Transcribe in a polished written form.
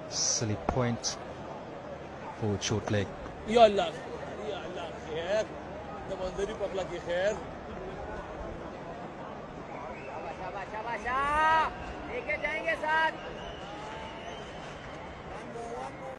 Silly point. Forward short leg. Ya Allah khair. Ya Allah khair. The Manzari Pakla ki khair.